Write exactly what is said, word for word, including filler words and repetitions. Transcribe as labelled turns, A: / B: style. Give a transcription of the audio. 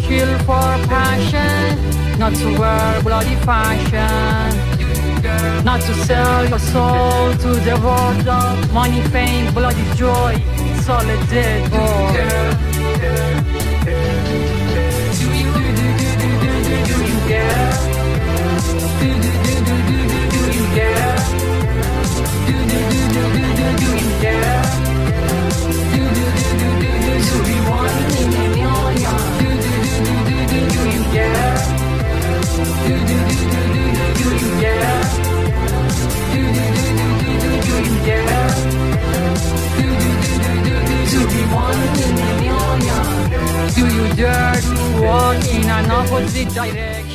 A: kill for passion, not to wear bloody fashion, not to sell your soul to the world of money, fame, bloody joy, solid dead boy. Do you, do, do, do, do, do, do, do you care? Do, do, do, do, do, do, do you care? Do, do, do, do, do, do, do you care? Do, do, do, do, do, do, do we want in a million? Do, do, do, do, do, do, do you care? Do, do, do, do, do, do, do you care? Do, do, do, do, do, do, do you care? Do, do, do, do, do, do, do we want in a million? Do you dare to walk in an opposite direction?